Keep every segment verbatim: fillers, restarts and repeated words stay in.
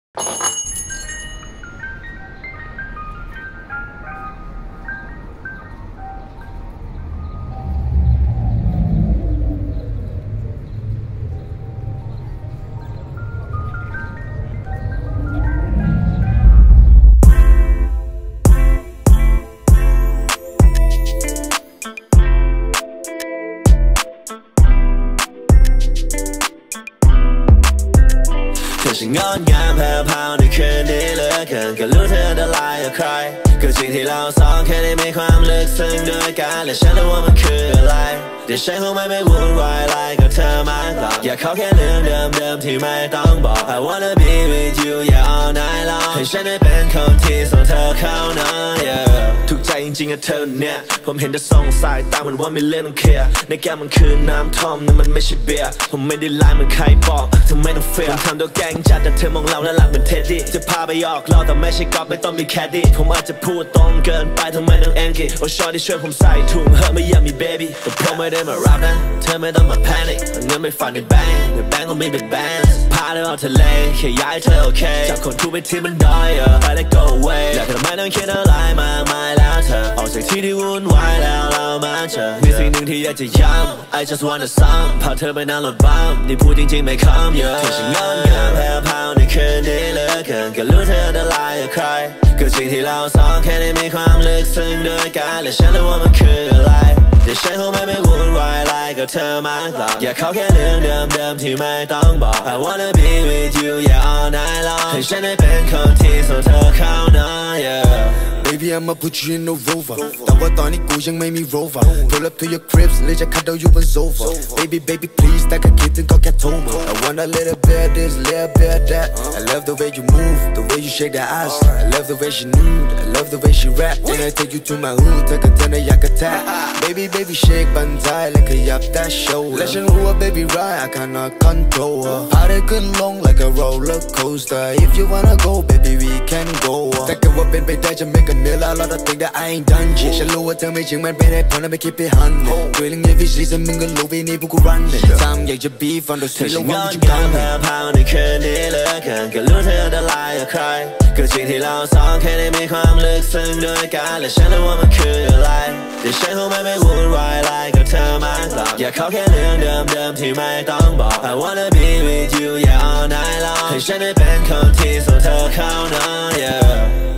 ฉันงดงามแผ่วพราวในคืนนี้เหลือเกินก็รู้เธออันตรายกับใครก็จริงที่เราสองแค่ได้มีความลึกซึ้งด้วยกันและฉันรู้ว่ามันคืออะไรแต่ฉันคงไม่ไปวุ่นวายอะไรกับเธอมากหรอกอยากขอแค่เรื่องเดิมๆที่ไม่ต้องบอก I wanna be with you yeah all night long ให้ฉันได้เป็นคนที่ส่งเธอเข้านอน yeah ถูกใจจริงๆกับเธอเนี่ยผมเห็นเธอส่องสายตาเหมือนว่าไม่เล่นต้องเคลียร์ในแก้มมันคือน้ำท่อมนั่นมันไม่ใช่เบียร์ผมไม่ได้ไล่เหมือนใครบอกเธอไม่ต้องเฟียร์ผมทำตัวแกงจัดแต่เธอมองเราแล้วหลังเป็นเท็ดดี้จะพาไปออกเราแต่ไม่ใช่กอล์ฟไม่ต้องมีแคดดี้ผมอาจจะพูดตรงเกินไปทำไมต้องแองกี้โอ้ชอที่ช่วยผมใส่ถุงเฮ้ไม่อยากมีเบบี้แต่ผมไม่ได้มารับนะเธอไม่ต้องมาแพนิคเงินไม่ฝันในแบงค์ในแบงค์ก็มีเป็นแบงค์พาเธอออกทะเลแค่ย้ายเธอโอเคจากคนทุกไปที่มันด้อยไปแล้ว go away อยากทำไมต้องคิดอะไรมากมายแล้วเธอออกจากที่ที่วุ่นวายแล้วเรามาเจอมีสิ่งหนึ่งที่อยากจะย้ำ I just wanna sum พาเธอไปนั่งรถบัมนี่พูดจริงๆไม่คำเยอะเธอช่างงดงามแผ่วพราวในคืนนี้เหลือเกินก็รู้เธออันตรายกับใครก็จริงที่เราสองแค่ได้มีความลึกซึ้งด้วยกันและฉันรู้ว่ามันคืออะไรแต่ฉันคงไม่ไปวุ่นวายอะไรกับเธอมากหรอกอยากขอแค่เรื่องเดิมๆที่ไม่ต้องบอก I wanna be with you yeah all night long ให้ฉันได้เป็นคนที่ส่งเธอเข้านอน yeah Baby I'ma put you in a rover แต่ว่าตอนนี้กูยังไม่มี rover Pull up to your cribs เลยจะคัดเอาอยู่บนโซฟา Baby baby please แต่แค่คิดถึงก็แค่โทรมา I want a little bit of this little bit of that I love the way you move the way you shake that ass I love the way she nude I love the way she rap Then I take you to my hood เธอกับเธอน่ะอยากกระแทก Baby baby shake บันท้ายและขยับ that show และฉันรู้ว่า baby right I cannot control her พาเธอขึ้นลง like a roller coaster If you wanna go baby we can go แต่แค่ว่าเป็นไปได้จะไม่กันMil a lot of things that I ain't done yet ฉันรู้ว่าเธอไม่จริงมันเป็นเหตุผลและไม่คิดไปหันด้วยเรื่อง every season มึงก็รู้ปีนี้พวกกู run it ทำอยากจะ beef on the street แล้วว่ามึงจะกันแผ่วพราวในคืนนี้เหลือเกินก็รู้เธออันตรายกับใครก็จริงที่เราสองแค่ได้มีความลึกซึ้งด้วยกันและฉันรู้ว่ามันคืออะไรแต่ฉันคงไม่ไปวุ่นวายอะไรกับเธอมากหรอกอยากขอแค่เรื่องเดิมๆที่ไม่ต้องบอก I wanna be with you yeah all night long ให้ฉันได้เป็นคนที่ส่งเธอเข้านอน yeah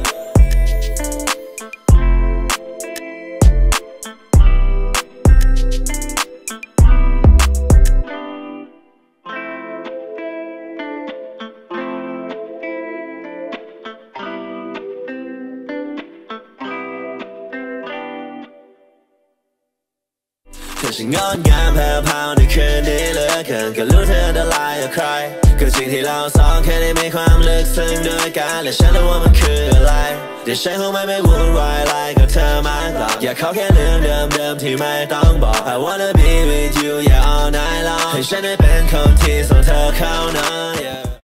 เธอช่างงดงามแผ่วพราวในคืนนี้เหลือเกินก็รู้เธออันตรายกับใครก็จริงที่เราสองแค่ได้มีความลึกซึ้งด้วยกันและฉันรู้ว่ามันคืออะไรแต่ฉันคงไม่ไปวุ่นวายอะไรกับเธอมากหรอกอยากขอแค่เรื่องเดิมๆที่ไม่ต้องบอก I wanna be with you yeah all night long ให้ฉันได้เป็นคนที่ส่งเธอเข้านอน yeah